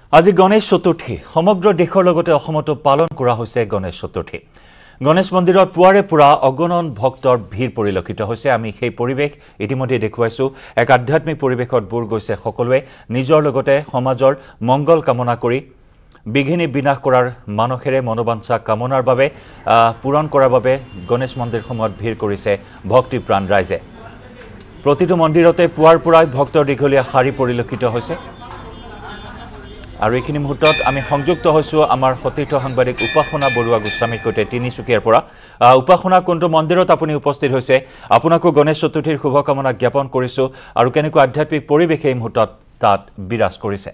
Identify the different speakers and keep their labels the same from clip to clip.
Speaker 1: আজি গণেশ চতুৰ্থী সমগ্ৰ দেশৰ লগতে অসমতো পালন কৰা হৈছে গণেশ চতুৰ্থী গণেশ মন্দিৰত পুৱাৰে পুৰা অগণন ভক্তৰ ভিৰ পৰিলক্ষিত হৈছে আমি সেই পৰিবেশ ইতিমধ্যে দেখুৱাইছো এক আধ্যাত্মিক পৰিবেশত বুৰ গৈছে সকলোৱে নিজৰ লগতে সমাজৰ মংগল কামনা কৰি বিঘিনি বিনাশ কৰাৰ মানসেৰে মনোবাঞ্ছা কামনাৰ বাবে পূৰণ কৰাৰ বাবে গণেশ মন্দিৰসমূহত ভিৰ কৰিছে ভক্তিপ্ৰাণ ৰাইজে প্ৰতিটো মন্দিৰতে পুৱাৰ পুৰাই ভক্তৰ দীঘলীয়া শাৰী পৰিলক্ষিত হৈছে আৰু এইখিনি মুহূৰ্তত আমি সংযুক্ত হৈছো আমাৰ সতীৰ্থ সাংবাদিক উপাসনা বৰুৱা গোস্বামীৰ সৈতে তিনিচুকীয়াৰ পৰা উপাসনা কোনটো মন্দিৰত আপুনি উপস্থিত হৈছে আপোনাকো গণেশ চতুৰ্থীৰ শুভকামনা জ্ঞাপন কৰিছো আৰু কেনেকুৱা আধ্যাত্মিক পৰিৱেশ এই মুহূৰ্তত তাত বিৰাজ কৰিছে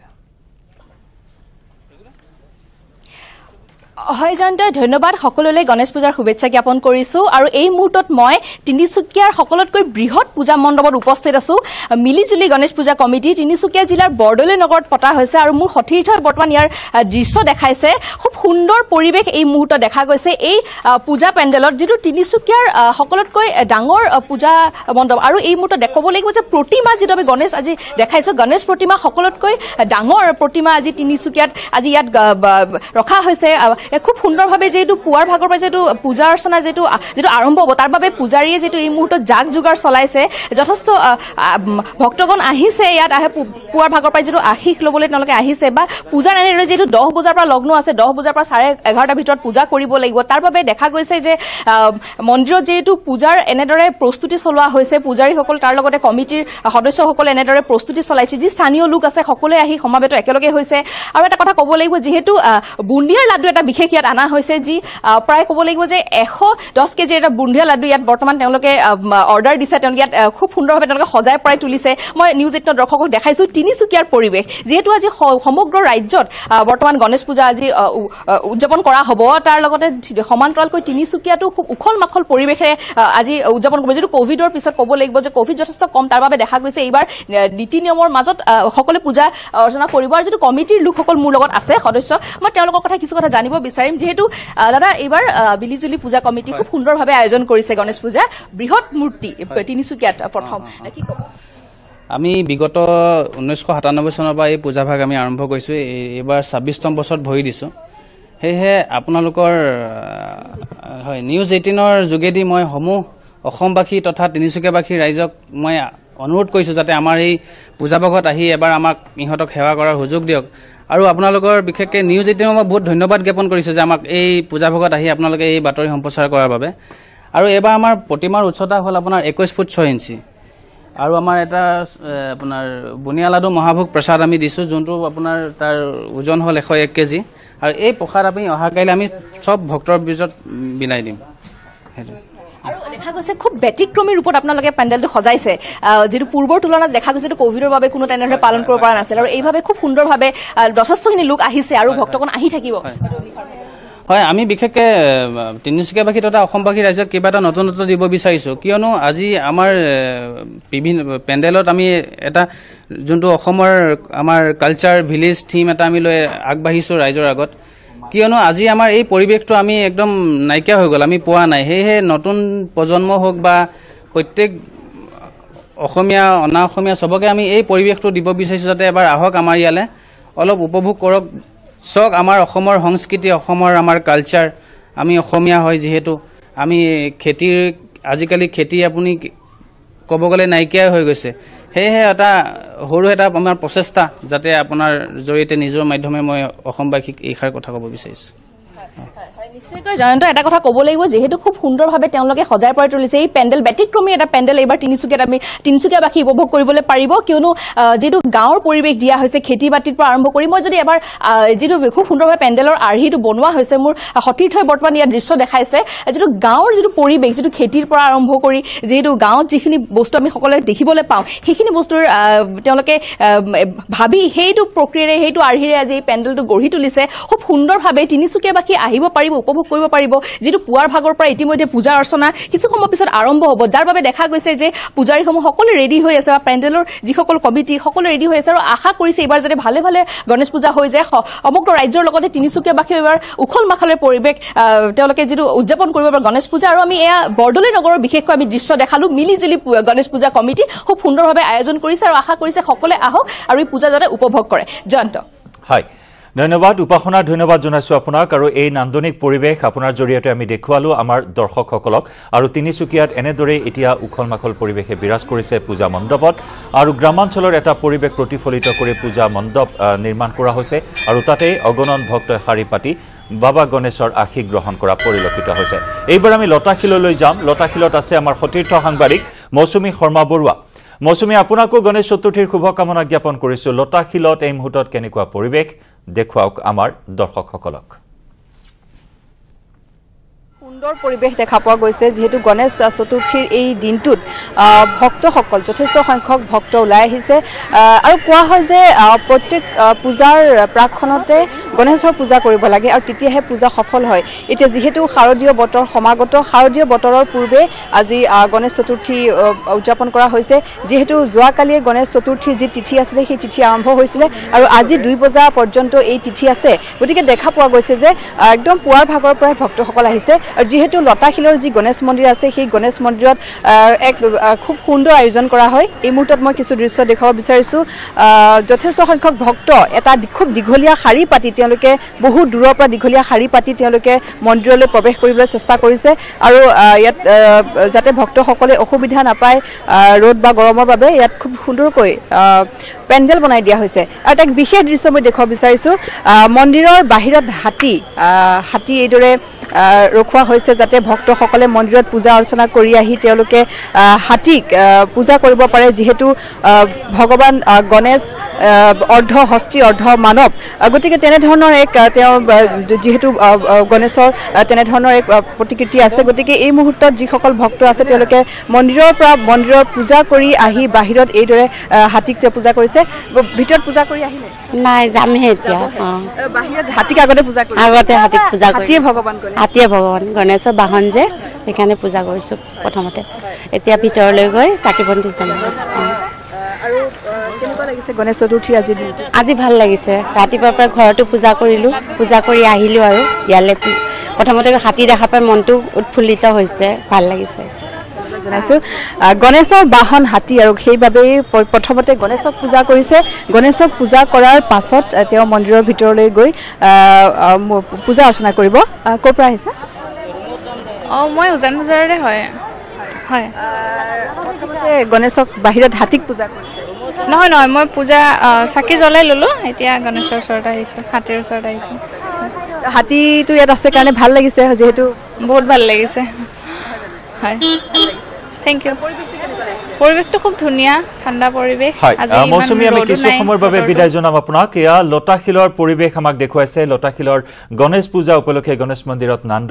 Speaker 2: হয় জয়ন্ত ধন্যবাদ সকলোলৈ গণেশ পূজাৰ শুভেচ্ছা জ্ঞাপন কৰিছো আৰু এই মুহূৰ্তত মই তিনিচুকীয়াৰ সকলোতকৈ বৃহৎ পূজা মণ্ডপত উপস্থিত আছো মিলিজুলি গণেশ পূজা কমিটি তিনিচুকীয়া জিলাৰ বৰদলৈ নগৰত পতা হৈছে আৰু মোৰ সতীৰ্থই বৰ্তমান ইয়াৰ দৃশ্য দেখাইছে খুব সুন্দৰ পৰিৱেশ এই মুহূৰ্তত দেখা গৈছে এই পূজা পেণ্ডেলত যেটো তিনিচুকীয়াৰ সকলোতকৈ ডাঙৰ পূজা মণ্ডপ আৰু এই মুহূৰ্তত দেখাব লাগিব যে প্ৰতিমা যেটো আমি গণেশ আজি দেখাইছো গণেশ প্ৰতিমা সকলোতকৈ ডাঙৰ প্ৰতিমা আজি তিনিচুকীয়াত আজি ইয়াত ৰখা হৈছে খুব সুন্দৰভাৱে যেটো পুৱাৰ ভাগৰ পৰা যেটো পূজা অৰ্চনা যেটো আৰম্ভ হ'ব তাৰ বাবে পূজাৰীয়ে যেটো এই মুহূৰ্তত জাগ জোগাৰ চলাইছে যথেষ্ট ভক্তগণ আহিছে ইয়াত আহে পুৱাৰ ভাগৰ পৰা যেটো আশীষ লবলৈ তেওঁলোকে আহিছে বা পূজাৰ এনেদৰে যেটো 10 বজাৰ পৰা লগ্ন আছে 10 বজাৰ পৰা 11:30 ভিতৰত পূজা কৰিব লাগিব তাৰ বাবে দেখা গৈছে যে মন্দিৰত যেটো পূজাৰ এনেদৰে প্ৰস্তুতি চলোৱা হৈছে পূজাৰীসকল তাৰ লগতে কমিটিৰ সদস্যসকল এনেদৰে প্ৰস্তুতি চলাইছে যি স্থানীয় লোক আছে সকলোৱে আহি সমাবেত একেলগে হৈছে আৰু এটা কথা ক'ব লাগিব যেহেতু বুন্দিয়াৰ লাডু এটা বিশেষ ইয়াত আনা হৈছে যি প্ৰায় ক'ব লাগিব যে 110 কেজি এটা বুন্দিয়া লাডু ইয়াত বৰ্তমান তেওঁলোকে অৰ্ডাৰ দিছে তেওঁলোকে ইয়াত খুব সুন্দৰভাৱে তেওঁলোকে সজাই পৰাই তুলিছে মই নিউজ 18 দৰ্শকক দেখাইছো তিনিচুকীয়াৰ পৰিৱেশ যেহেতু আজি সমগ্ৰ ৰাজ্যত বৰ্তমান গণেশ পূজা আজি উদযাপন কৰা হ'ব তাৰ লগতে সমান্তৰালকৈ তিনিচুকীয়াটো খুব উখল মাখল পৰিৱেশৰে আজি উদযাপন কৰিব যেটো কোভিডৰ পিছত ক'ব লাগিব যে কোভিড যথেষ্ট কম তাৰ বাবে দেখা গৈছে এইবাৰ নীতি নিয়মৰ মাজত সকলো পূজা অৰ্চনা কৰিব আৰু যেটো কমিটিৰ লোকসকল মোৰ লগত আছে সদস্য মই তেওঁলোকৰ কথা কিছু কথা জানিব বিচাৰিম যেহেতু দাদা এইবাৰ বিলিজুলি পূজা কমিটি খুব সুন্দৰভাৱে আয়োজন কৰিছে গণেশ পূজা বৃহৎ মূৰ্তি তিনিচুকীয়াত প্ৰথম কি ক'ব
Speaker 3: আমি বিগত 1997 চনৰ পৰা এই পূজা ভাগ আমি আৰম্ভ কৰিছো এইবাৰ 26তম বছৰত ভৰি দিছো হেহে আপোনালোকৰ হয় নিউজ 18ৰ যোগেদি মই সমূহ অসমবাসী তথা তিনিচুকীয়াবাসী ৰাইজক মই অনুৰোধ কৰিছো যাতে আমাৰ এই পূজা ভাগত আহি এবাৰ আমাক ইহঁতক সেৱা কৰাৰ সুযোগ দিয়ক আৰু আপোনালোকৰ বিশেষকৈ নিউজ 18ক মই বহুত ধন্যবাদ জ্ঞাপন কৰিছো যে আমাক এই পূজা ভাগত আহি আপোনালোকে এই বাতৰি সম্প্ৰচাৰ কৰাৰ বাবে আৰু এবাৰ আমাৰ প্ৰতিমাৰ উচ্চতা হ'ল আপোনাৰ 21 ফুট 6 ইঞ্চি আৰু আমাৰ এটা আপোনাৰ বুনিয়া লাডু মহাভোগ প্ৰসাদ আমি দিছো যোনটো আপোনাৰ তাৰ ওজন হ'ল 101 কেজি আৰু এই প্ৰসাদ আমি অহা কাইলৈ আমি সব ভক্তৰ বিজত বিলাই দিম
Speaker 2: আৰু দেখা গৈছে খুব ব্যতিক্ৰমী ৰূপত আপোনালোকে পেণ্ডেলটো সজাইছে যেটো পূৰ্বৰ তুলনাত দেখা গৈছে যে কোভিডৰ বাবে কোনো তেনেদৰে পালন কৰিব পৰা নাছিল আৰু এইভাৱে খুব সুন্দৰভাৱে যথেষ্টখিনি লোক আহিছে আৰু ভক্তগণ আহি থাকিব
Speaker 3: হয় আমি বিশেষকৈ তিনিচুকীয়াবাসী তথা অসমবাসী ৰাইজক কিবা এটা নতুনত্ব দিব বিচাৰিছো কিয়নো আজি আমাৰ বিভিন্ন পেণ্ডেলত আমি এটা যোনটো অসমৰ আমাৰ কালচাৰ ভিলেজ থিম এটা আমি লৈ আগবাঢ়িছো ৰাইজৰ আগত কিয়নো আজি আমাৰ এই পৰিৱেশটো আমি একদম নাইকিয়া হৈ গ'ল আমি পোৱা নাই সেয়েহে নতুন প্ৰজন্ম হোক বা প্ৰত্যেক অসমীয়া অনা অসমীয়া সবকে আমি এই পৰিৱেশটো দিব বিচাৰিছো যাতে এবাৰ আহক আমাৰ ইয়ালে অলপ উপভোগ কৰক সক আমাৰ অসমৰ সংস্কৃতি অসমৰ আমাৰ কালচাৰ আমি অসমীয়া হয় যেহেতু আমি খেতিৰ আজিকালি খেতি আপুনি ক'ব গ'লে নাইকিয়া হৈ গৈছে সেয়েহে এটা সৰু এটা আমাৰ প্ৰচেষ্টা যাতে আপোনাৰ জৰিয়তে নিজৰ মাধ্যমে মই অসমবাসীক এইষাৰ কথা ক'ব বিচাৰিছো
Speaker 2: নিশ্চয়কৈ জয়ন্ত এটা কথা ক'ব লাগিব যেহেতু খুব সুন্দৰভাৱে তেওঁলোকে সজাই পৰাই তুলিছে এই পেণ্ডেল ব্যতিক্ৰমী এটা পেণ্ডেল এইবাৰ তিনিচুকীয়াত আমি তিনিচুকীয়াবাসী উপভোগ কৰিবলৈ পাৰিব কিয়নো যেটো গাঁৱৰ পৰিৱেশ দিয়া হৈছে খেতি বাতিৰ পৰা আৰম্ভ কৰি মই যদি এবাৰ যেটো খুব সুন্দৰভাৱে পেণ্ডেলৰ আৰ্হিটো বনোৱা হৈছে মোৰ সতীৰ্থই বৰ্তমান ইয়াত দৃশ্য দেখাইছে যেটো গাঁৱৰ যেটো পৰিৱেশ যেটো খেতিৰ পৰা আৰম্ভ কৰি যেটো গাঁৱত যিখিনি বস্তু আমি সকলোৱে দেখিবলৈ পাওঁ সেইখিনি বস্তুৰ তেওঁলোকে ভাবি সেইটো প্ৰক্ৰিয়াৰে সেইটো আৰ্হিৰে আজি এই পেণ্ডেলটো গঢ়ি তুলিছে খুব সুন্দৰভাৱে তিনিচুকীয়াবাসী আহিব পাৰিব উপভোগ কৰিব পাৰিব যেটো পুৱাৰ ভাগৰ পৰা ইতিমধ্যে পূজা অৰ্চনা কিছু সময় পিছত আৰম্ভ হ'ব যাৰ বাবে দেখা গৈছে যে পূজাৰীসমূহ সকলো ৰেডি হৈ আছে বা পেণ্ডেলৰ যিসকল কমিটি সকলো ৰেডি হৈ আছে আৰু আশা কৰিছে এইবাৰ যাতে ভালে ভালে গণেশ পূজা হৈ যায় সমগ্ৰ ৰাজ্যৰ লগতে তিনিচুকীয়াবাসী এইবাৰ উখল মাখলৰ পৰিৱেশ তেওঁলোকে যেটো উদযাপন কৰিব পাৰে গণেশ পূজা আৰু আমি এয়া বৰদলৈ নগৰৰ বিশেষকৈ আমি দৃশ্য দেখালো মিলিজুলি গণেশ পূজা কমিটি খুব সুন্দৰভাৱে আয়োজন কৰিছে আৰু আশা কৰিছে সকলোৱে আহক আৰু এই পূজা যাতে উপভোগ কৰে জয়ন্ত
Speaker 1: হয় ধন্যবাদ উপাসনা ধন্যবাদ জনাইছো আপোনাক আৰু এই নান্দনিক পৰিবেশ আপোনাৰ জৰিয়তে আমি দেখুৱালো আমাৰ দৰ্শকসকলক আৰু তিনিচুকীয়াত এনেদৰে এতিয়া উখল মাখল পৰিবেশে বিৰাজ কৰিছে পূজা মণ্ডপত আৰু গ্ৰামাঞ্চলৰ এটা পৰিবেশ প্ৰতিফলিত কৰি পূজা মণ্ডপ নিৰ্মাণ কৰা হৈছে আৰু তাতে অগণন ভক্তই শাৰী পাতি বাবা গণেশৰ আশীষ গ্ৰহণ কৰা পৰিলক্ষিত হৈছে এইবাৰ আমি লতাশিললৈ যাম লতাশিলত আছে আমাৰ সতীৰ্থ সাংবাদিক মৌচুমী শৰ্মা বৰুৱা মৌচুমী আপোনাকো গণেশ চতুৰ্থীৰ শুভকামনা জ্ঞাপন কৰিছো লতাশিলত এই মুহূৰ্তত কেনেকুৱা পৰিবেশ দেখুৱাওক আমাৰ দৰ্শকসকলক
Speaker 2: সুন্দৰ পৰিবেশ দেখা পোৱা গৈছে যেহেতু গণেশ চতুৰ্থীৰ এই দিনটোত ভক্তসকল যথেষ্ট সংখ্যক ভক্ত ওলাই আহিছে আৰু কোৱা হয় যে প্ৰত্যেক পূজাৰ প্ৰাকখনতে গণেশৰ পূজা কৰিব লাগে আৰু তেতিয়াহে পূজা সফল হয় এতিয়া যেহেতু শাৰদীয় বতৰ সমাগত শাৰদীয় বতৰৰ পূৰ্বে আজি গণেশ চতুৰ্থী উদযাপন কৰা হৈছে যেহেতু যোৱাকালিয়ে গণেশ চতুৰ্থীৰ যি তিথি আছিলে সেই তিথি আৰম্ভ হৈছিলে আৰু আজি 2 বজা পৰ্যন্ত এই তিথি আছে গতিকে দেখা পোৱা গৈছে যে একদম পুৱাৰ ভাগৰ পৰাই ভক্তসকল আহিছে আৰু যেহেতু লতাশিলৰ যি গণেশ মন্দিৰ আছে সেই গণেশ মন্দিৰত এক খুব সুন্দৰ আয়োজন কৰা হয় এই মুহূৰ্তত মই কিছু দৃশ্য দেখাব বিচাৰিছো যথেষ্ট সংখ্যক ভক্ত এটা খুব দীঘলীয়া শাৰী পাতি তেওঁলোকে বহু দূৰৰ পৰা দীঘলীয়া শাৰী পাতি তেওঁলোকে মন্দিৰলৈ প্ৰৱেশ কৰিবলৈ চেষ্টা কৰিছে আৰু ইয়াত যাতে ভক্তসকলে অসুবিধা নাপায় ৰ'দ বা গৰমৰ বাবে ইয়াত খুব সুন্দৰকৈ পেণ্ডেল বনাই দিয়া হৈছে আৰু এক বিশেষ দৃশ্য মই দেখাব বিচাৰিছো মন্দিৰৰ বাহিৰত হাতী এইদৰে ৰখোৱা হৈছে যাতে ভক্তসকলে মন্দিৰত পূজা অৰ্চনা কৰি আহি তেওঁলোকে হাতীক পূজা কৰিব পাৰে যেহেতু ভগৱান গণেশ অৰ্ধ হস্তি অৰ্ধ মানৱ গতিকে তেনে ধৰণৰ এক তেওঁ যেহেতু গণেশৰ তেনে ধৰণৰ এক প্ৰতিকৃতি আছে গতিকে এই মুহূৰ্তত যিসকল ভক্ত আছে তেওঁলোকে মন্দিৰৰ পূজা কৰি আহি বাহিৰত এইদৰে হাতীক পূজা কৰিছে ভিতৰত পূজা কৰি আহিলে
Speaker 4: নাই যামহে এতিয়া
Speaker 2: বাহিৰত হাতীক আগতে পূজা কৰি
Speaker 4: আগতে হাতীক পূজা কৰি
Speaker 2: হাতীয়ে
Speaker 4: ভগৱান গণেশৰ বাহন যে সেইকাৰণে পূজা কৰিছোঁ প্ৰথমতে এতিয়া ভিতৰলৈ গৈ চাকি বন্তি জ্বলাম
Speaker 2: আৰু কেনেকুৱা লাগিছে গণেশ চতুৰ্থী আজি
Speaker 4: ভাল লাগিছে ৰাতিপুৱাৰ পৰা ঘৰতো পূজা কৰিলোঁ পূজা কৰি আহিলোঁ আৰু ইয়ালৈ প্ৰথমতে হাতী দেখা পাই মনটো উৎফুল্লিত হৈছে ভাল লাগিছে
Speaker 2: জনাইছোঁ গণেশৰ বাহন হাতী আৰু সেইবাবেই প্ৰথমতে গণেশক পূজা কৰিছে গণেশক পূজা কৰাৰ পাছত তেওঁ মন্দিৰৰ ভিতৰলৈ গৈ পূজা অৰ্চনা কৰিব ক'ৰ পৰা আহিছে
Speaker 5: মই উজান বজাৰৰে হয়
Speaker 2: প্ৰথমতে গণেশক বাহিৰত হাতীক পূজা কৰিছে
Speaker 5: নহয় মই পূজা চাকি জ্বলাই ল'লোঁ এতিয়া গণেশৰ ওচৰত আহিছোঁ হাতীৰ ওচৰত আহিছোঁ
Speaker 2: হাতীটো ইয়াত আছে কাৰণে ভাল লাগিছে যিহেতু
Speaker 5: বহুত ভাল লাগিছে হয় থেংক ইউ পৰিৱেশটো খুব ধুনীয়া ঠাণ্ডা পৰিৱেশ
Speaker 1: মৌচুমী আমি কিছু সময়ৰ বাবে বিদায় জনাম আপোনাক এয়া লতাশিলৰ পৰিৱেশ আমাক দেখুৱাইছে লতাশিলৰ গণেশ পূজা উপলক্ষে গণেশ মন্দিৰত